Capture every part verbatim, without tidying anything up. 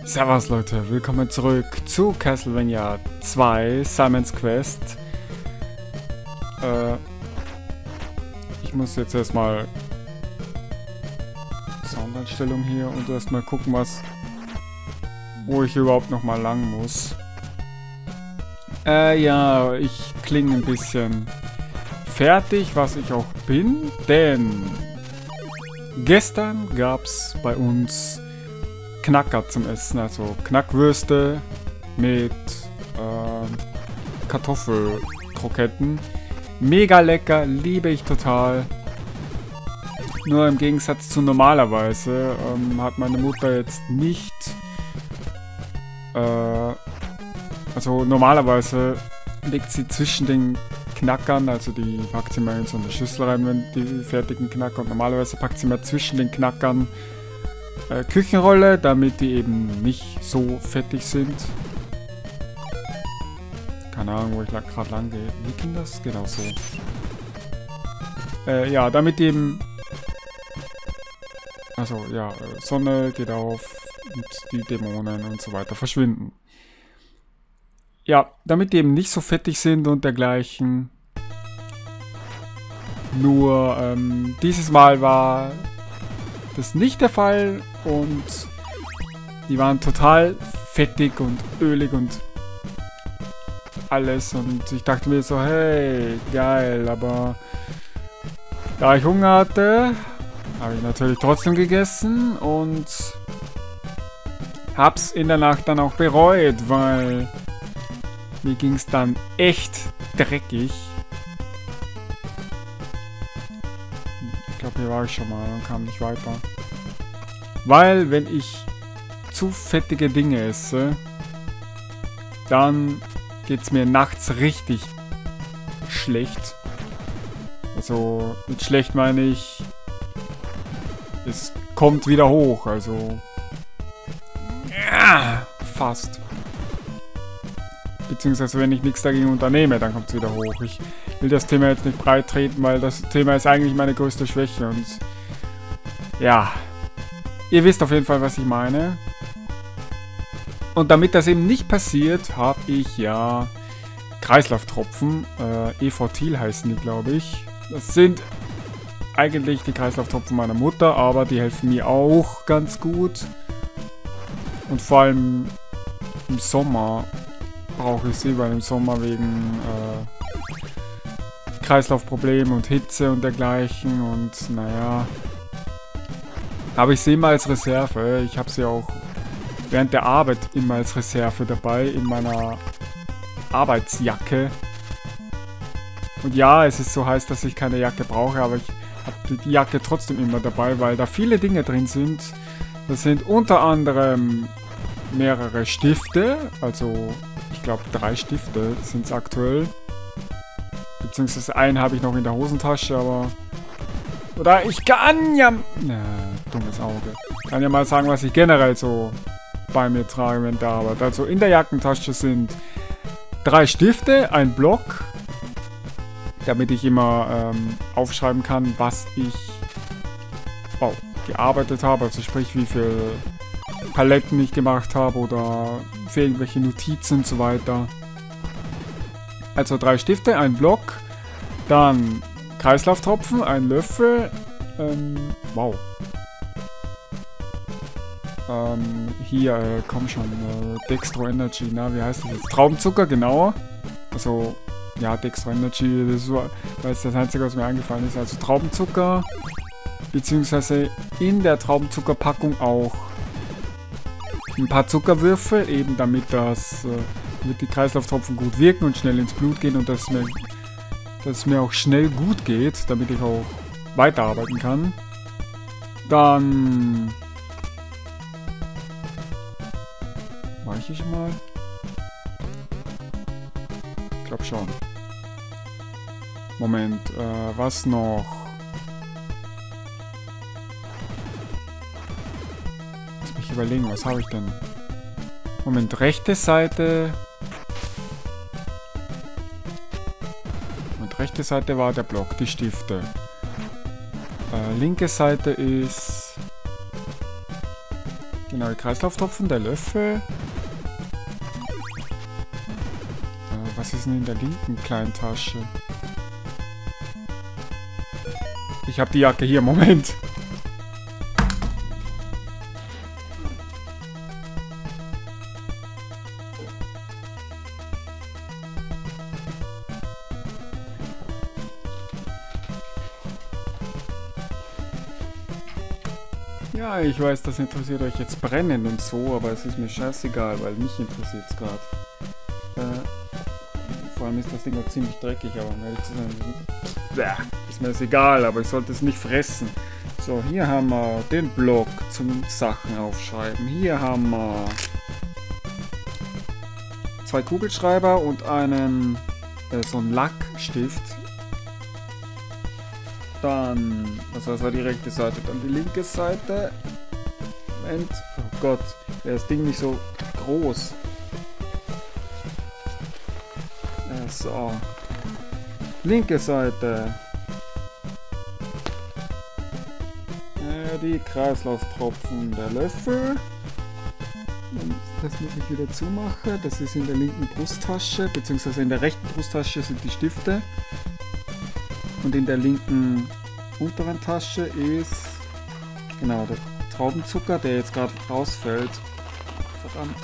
Servus Leute, willkommen zurück zu Castlevania zwei, Simon's Quest. Äh, ich muss jetzt erstmal Soundeinstellung hier und erstmal gucken, was, wo ich überhaupt noch mal lang muss. Äh, ja, ich klinge ein bisschen fertig, was ich auch bin, denn gestern gab's bei uns Knacker zum Essen, also Knackwürste mit äh, Kartoffelkroketten. Mega lecker, liebe ich total. Nur im Gegensatz zu normalerweise ähm, hat meine Mutter jetzt nicht... Äh, also normalerweise legt sie zwischen den Knackern, also die packt sie mal in so eine Schüssel rein, wenn die fertigen Knacker, und normalerweise packt sie mal zwischen den Knackern Äh, Küchenrolle, damit die eben nicht so fettig sind. Keine Ahnung, wo ich gerade lang gehe. Wie ging das? Genau so. Äh, ja, damit eben... Also, ja, Sonne geht auf und die Dämonen und so weiter verschwinden. Ja, damit die eben nicht so fettig sind und dergleichen. Nur, ähm, dieses Mal war das nicht der Fall und die waren total fettig und ölig und alles, und ich dachte mir so, hey, geil, aber da ich Hunger hatte, habe ich natürlich trotzdem gegessen und hab's in der Nacht dann auch bereut, weil mir ging's dann echt dreckig. Ich glaube, hier war ich schon mal und kam nicht weiter. Weil, wenn ich zu fettige Dinge esse, dann geht es mir nachts richtig schlecht. Also, mit schlecht meine ich, es kommt wieder hoch, also ja, fast. Beziehungsweise, wenn ich nichts dagegen unternehme, dann kommt es wieder hoch. Ich will das Thema jetzt nicht breit treten, weil das Thema ist eigentlich meine größte Schwäche und ja, ihr wisst auf jeden Fall, was ich meine. Und damit das eben nicht passiert, habe ich ja Kreislauftropfen, äh, Efortil heißen die, glaube ich. Das sind eigentlich die Kreislauftropfen meiner Mutter, aber die helfen mir auch ganz gut. Und vor allem im Sommer brauche ich sie, weil im Sommer wegen äh, Kreislaufproblemen und Hitze und dergleichen und naja, habe ich sie immer als Reserve. Ich habe sie auch während der Arbeit immer als Reserve dabei in meiner Arbeitsjacke. Und ja, es ist so heiß, dass ich keine Jacke brauche, aber ich habe die Jacke trotzdem immer dabei, weil da viele Dinge drin sind. Das sind unter anderem mehrere Stifte, also ich glaube drei Stifte sind es aktuell. Beziehungsweise einen habe ich noch in der Hosentasche, aber... Oder ich kann ja... Na, dummes Auge. Ich kann ja mal sagen, was ich generell so bei mir trage während der Arbeit. Also in der Jackentasche sind drei Stifte, ein Block, damit ich immer ähm, aufschreiben kann, was ich oh, gearbeitet habe. Also sprich, wie viele Paletten ich gemacht habe oder für irgendwelche Notizen und so weiter. Also drei Stifte, ein Block, dann Kreislauftropfen, ein Löffel, ähm, wow. Ähm, hier, äh, komm schon, äh, Dextro Energy, na, wie heißt das jetzt? Traubenzucker, genau. Also, ja, Dextro Energy, das war das, das Einzige, was mir eingefallen ist. Also Traubenzucker, beziehungsweise in der Traubenzuckerpackung auch ein paar Zuckerwürfel, eben damit das, äh, damit die Kreislauftropfen gut wirken und schnell ins Blut gehen und dass mir, dass es mir auch schnell gut geht, damit ich auch weiterarbeiten kann. Dann... War ich hier schon mal? Ich glaube schon. Moment, äh, was noch? Lass mich überlegen, was habe ich denn? Moment, rechte Seite... Und rechte Seite war der Block, die Stifte. Äh, linke Seite ist Genau, die Kreislauftropfen, der Löffel. Äh, was ist denn in der linken kleinen Tasche? Ich habe die Jacke hier, Moment. Ja, ich weiß, das interessiert euch jetzt brennend und so, aber es ist mir scheißegal, weil mich interessiert es gerade. Äh, vor allem ist das Ding auch ziemlich dreckig, aber um ehrlich zu sein, ist mir das egal, aber ich sollte es nicht fressen. So, hier haben wir den Block zum Sachen aufschreiben. Hier haben wir zwei Kugelschreiber und einen, äh, so einen Lackstift. Dann, also das war die rechte Seite, dann die linke Seite. Moment, oh Gott, wäre das Ding nicht so groß. Äh, so. Linke Seite. Äh, die Kreislauftropfen, der Löffel. Und das muss ich wieder zumachen. Das ist in der linken Brusttasche, beziehungsweise in der rechten Brusttasche sind die Stifte. Und in der linken unteren Tasche ist, genau, der Traubenzucker, der jetzt gerade rausfällt. Verdammt.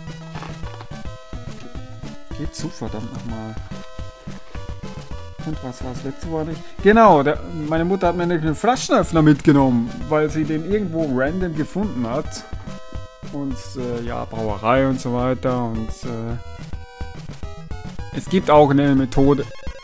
Geht zu, verdammt nochmal. Und was war das letzte Wort nicht? Genau, der, meine Mutter hat mir nämlich einen Flaschenöffner mitgenommen, weil sie den irgendwo random gefunden hat. Und äh, ja, Brauerei und so weiter. Und äh, es gibt auch eine Methode.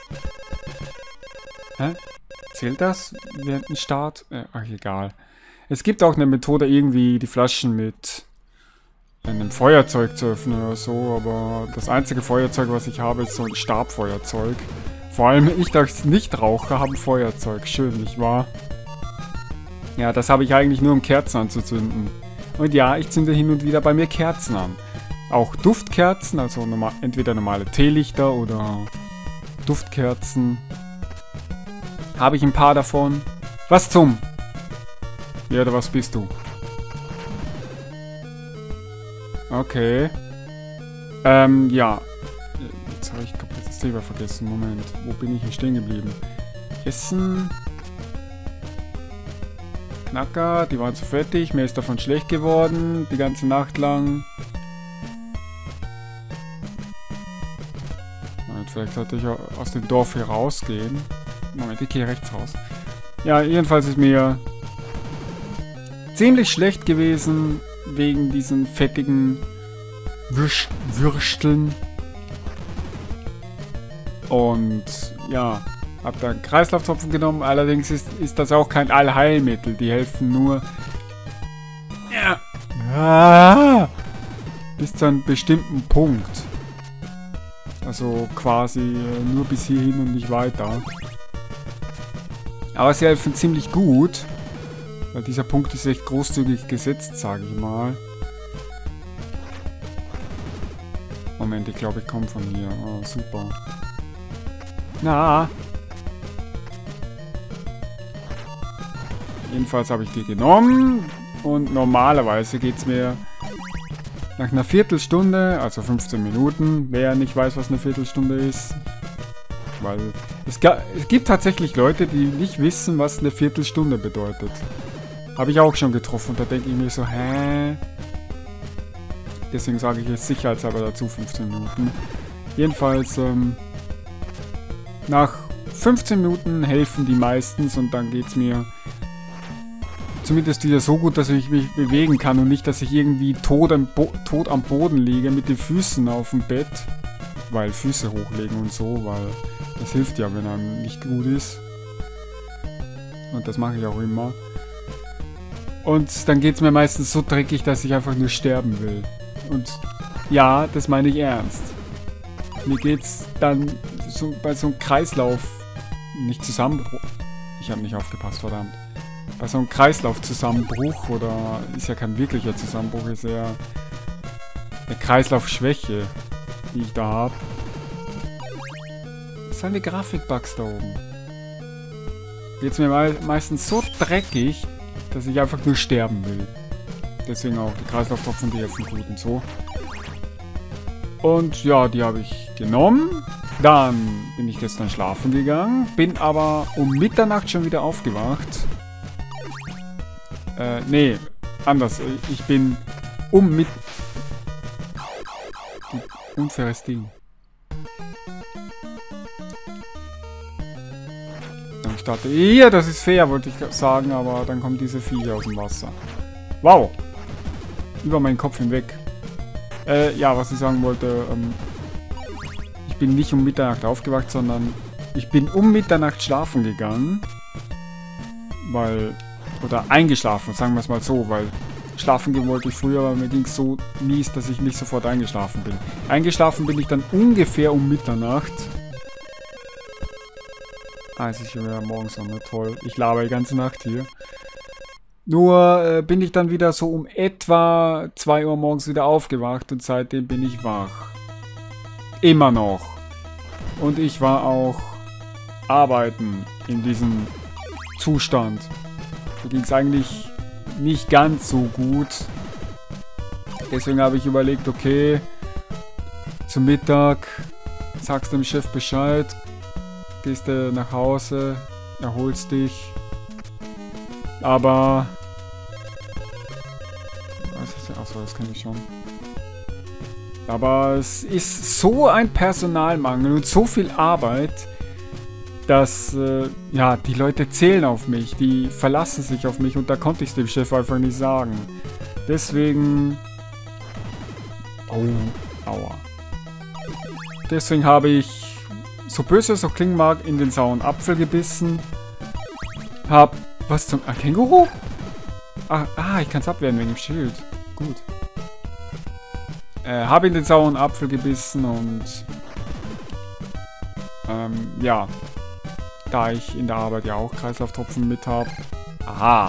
Hä? Zählt das während dem Start? Äh, ach, egal. Es gibt auch eine Methode, irgendwie die Flaschen mit einem Feuerzeug zu öffnen oder so, aber das einzige Feuerzeug, was ich habe, ist so ein Stabfeuerzeug. Vor allem ich als Nichtraucher habe ein Feuerzeug. Schön, nicht wahr? Ja, das habe ich eigentlich nur, um Kerzen anzuzünden. Und ja, ich zünde hin und wieder bei mir Kerzen an. Auch Duftkerzen, also normal, entweder normale Teelichter oder Duftkerzen. Habe ich ein paar davon. Was zum? Ja, oder was bist du? Okay. Ähm, ja. Jetzt habe ich komplett das Thema vergessen. Moment. Wo bin ich hier stehen geblieben? Essen. Knacker. Die waren zu fettig. Mir ist davon schlecht geworden. Die ganze Nacht lang. Moment, vielleicht sollte ich aus dem Dorf hier rausgehen. Moment, ich gehe rechts raus. Ja, jedenfalls ist mir ziemlich schlecht gewesen wegen diesen fettigen Würsch Würsteln. Und ja, habe dann Kreislauftropfen genommen. Allerdings ist, ist das auch kein Allheilmittel. Die helfen nur ja, ah, bis zu einem bestimmten Punkt. Also quasi nur bis hierhin und nicht weiter. Aber sie helfen ziemlich gut. Weil dieser Punkt ist echt großzügig gesetzt, sage ich mal. Moment, ich glaube, ich komme von hier. Oh, super. Na. Jedenfalls habe ich die genommen. Und normalerweise geht es mir nach einer Viertelstunde, also fünfzehn Minuten, wer nicht weiß, was eine Viertelstunde ist. Weil es, es gibt tatsächlich Leute, die nicht wissen, was eine Viertelstunde bedeutet. Habe ich auch schon getroffen und da denke ich mir so, hä? Deswegen sage ich jetzt sicherheitshalber dazu fünfzehn Minuten. Jedenfalls, ähm, nach fünfzehn Minuten helfen die meistens und dann geht es mir zumindest wieder so gut, dass ich mich bewegen kann und nicht, dass ich irgendwie tot am, Bo tot am Boden liege mit den Füßen auf dem Bett. Weil Füße hochlegen und so, weil das hilft ja, wenn einem nicht gut ist. Und das mache ich auch immer. Und dann geht es mir meistens so dreckig, dass ich einfach nur sterben will. Und ja, das meine ich ernst. Mir geht's dann so, bei so einem Kreislauf nicht Zusammenbruch. Ich habe nicht aufgepasst, verdammt. Bei so einem Kreislaufzusammenbruch, oder ist ja kein wirklicher Zusammenbruch, ist eher eine Kreislaufschwäche, die ich da habe. Das sind die Grafikbugs da oben. Geht's mir me meistens so dreckig, dass ich einfach nur sterben will. Deswegen auch die Kreislauftropfen, die helfen gut und so. Und ja, die habe ich genommen. Dann bin ich gestern schlafen gegangen. Bin aber um Mitternacht schon wieder aufgewacht. Äh, nee, anders. Ich bin um mit... Unfaires Ding. Dann starte hier, das ist fair, wollte ich sagen, aber dann kommen diese Viecher aus dem Wasser. Wow! Über meinen Kopf hinweg. Äh, ja, was ich sagen wollte, ähm, ich bin nicht um Mitternacht aufgewacht, sondern ich bin um Mitternacht schlafen gegangen. Weil, oder eingeschlafen, sagen wir es mal so, weil schlafen gehen wollte ich früher, aber mir ging es so mies, dass ich nicht sofort eingeschlafen bin. Eingeschlafen bin ich dann ungefähr um Mitternacht. Ah, es ist schon wieder morgens noch, ne? Toll. Ich laber die ganze Nacht hier. Nur äh, bin ich dann wieder so um etwa zwei Uhr morgens wieder aufgewacht und seitdem bin ich wach. Immer noch. Und ich war auch arbeiten in diesem Zustand. Da ging es eigentlich nicht ganz so gut. Deswegen habe ich überlegt, okay, zum Mittag sagst dem Chef Bescheid, gehst du nach Hause, erholst dich. Aber... Achso, das kann ich schon. Aber es ist so ein Personalmangel und so viel Arbeit, dass, äh, ja, die Leute zählen auf mich, die verlassen sich auf mich und da konnte ich es dem Chef einfach nicht sagen. Deswegen... Oh, aua. Deswegen habe ich, so böse es auch klingen mag, in den sauren Apfel gebissen. Hab... Was zum... Ah, Känguru? Ah, ah ich kann es abwehren wegen dem Schild. Gut. Äh, habe in den sauren Apfel gebissen und... Ähm, ja. Da ich in der Arbeit ja auch Kreislauftropfen mit habe. Aha.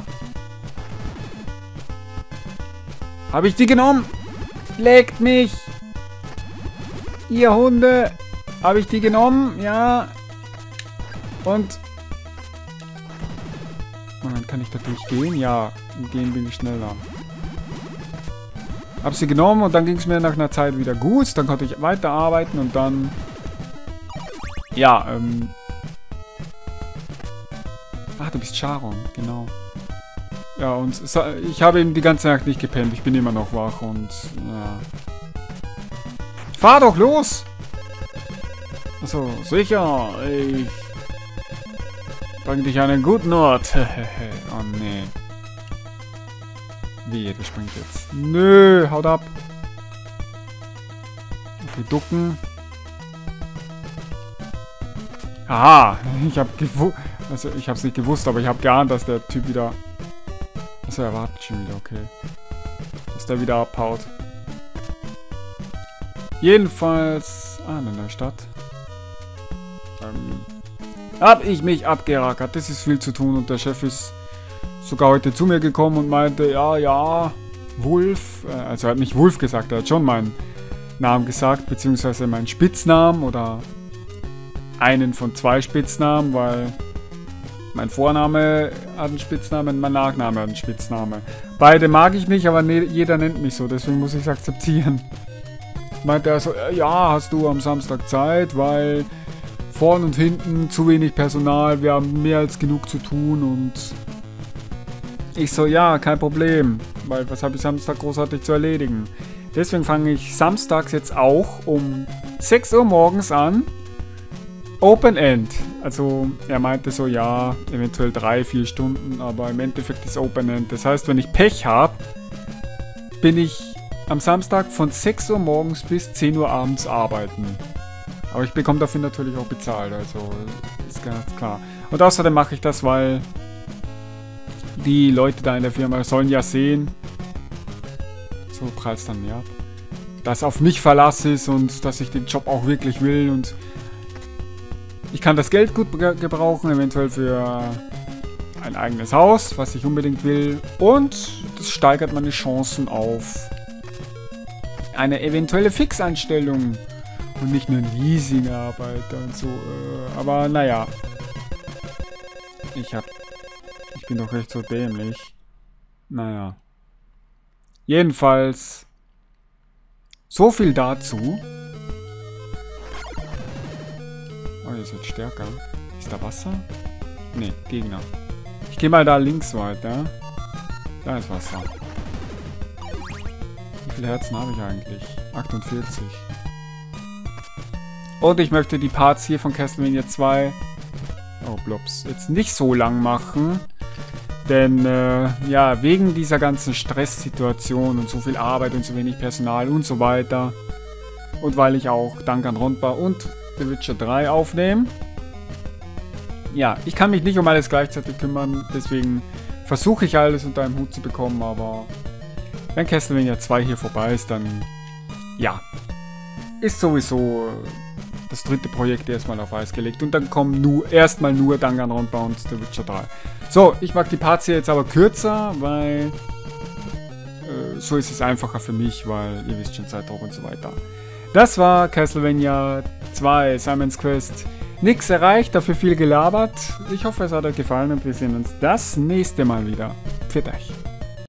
Habe ich die genommen? Legt mich! Ihr Hunde! Habe ich die genommen? Ja. Und... Und dann kann ich da durchgehen? Ja. Im Gehen bin ich schneller. Hab sie genommen und dann ging es mir nach einer Zeit wieder gut. Dann konnte ich weiterarbeiten und dann... Ja, ähm... Ah, du bist Charon, genau. Ja, und ich habe eben die ganze Nacht nicht gepennt. Ich bin immer noch wach und... Ja. Fahr doch los! Achso, sicher. Ich... Bring dich an einen guten Ort. Oh, nee. Wie, der springt jetzt. Nö, haut ab. Okay, ducken. Aha, ich hab gewusst... Also, ich hab's nicht gewusst, aber ich hab geahnt, dass der Typ wieder... Achso, er wartet schon wieder, okay. Dass der wieder abhaut. Jedenfalls... Ah, in der Stadt. Ähm... Hab ich mich abgerackert. Das ist viel zu tun und der Chef ist sogar heute zu mir gekommen und meinte, ja, ja, Wulf. Äh, also er hat nicht Wulf gesagt, er hat schon meinen Namen gesagt, beziehungsweise meinen Spitznamen oder einen von zwei Spitznamen, weil mein Vorname hat einen Spitznamen, mein Nachname hat einen Spitznamen. Beide mag ich nicht, aber ne, jeder nennt mich so, deswegen muss ich es akzeptieren. Meinte er so, ja, hast du am Samstag Zeit, weil vorn und hinten zu wenig Personal, wir haben mehr als genug zu tun und ich so, ja, kein Problem, weil was habe ich Samstag großartig zu erledigen. Deswegen fange ich samstags jetzt auch um sechs Uhr morgens an. Open End. Also er meinte so, ja, eventuell drei, vier Stunden, aber im Endeffekt ist Open End. Das heißt, wenn ich Pech habe, bin ich am Samstag von sechs Uhr morgens bis zehn Uhr abends arbeiten. Aber ich bekomme dafür natürlich auch bezahlt, also ist ganz klar. Und außerdem mache ich das, weil die Leute da in der Firma sollen ja sehen, so prallt es dann mehr ab, dass auf mich Verlass ist und dass ich den Job auch wirklich will und ich kann das Geld gut gebrauchen, eventuell für ein eigenes Haus, was ich unbedingt will und das steigert meine Chancen auf eine eventuelle Fixeinstellung. Und nicht nur ein Leasingarbeiter und so. Äh, aber naja. Ich hab... Ich bin doch recht so dämlich. Naja. Jedenfalls, so viel dazu. Oh, ihr seid stärker. Ist da Wasser? Ne, Gegner. Ich gehe mal da links weiter. Da ist Wasser. Wie viele Herzen habe ich eigentlich? achtundvierzig. Und ich möchte die Parts hier von Castlevania zwei, oh Blops, jetzt nicht so lang machen. Denn, äh, ja, wegen dieser ganzen Stresssituation und so viel Arbeit und so wenig Personal und so weiter. Und weil ich auch Danganronpa und The Witcher drei aufnehme. Ja, ich kann mich nicht um alles gleichzeitig kümmern, deswegen versuche ich alles unter einem Hut zu bekommen, aber wenn Castlevania zwei hier vorbei ist, dann, ja, ist sowieso das dritte Projekt erstmal auf Eis gelegt und dann kommen nur, erstmal nur Danganronpa und The Witcher drei. So, ich mag die Parts hier jetzt aber kürzer, weil äh, so ist es einfacher für mich, weil ihr wisst schon, Zeitdruck und so weiter. Das war Castlevania zwei, Simon's Quest. Nix erreicht, dafür viel gelabert. Ich hoffe, es hat euch gefallen und wir sehen uns das nächste Mal wieder. Pfiat euch.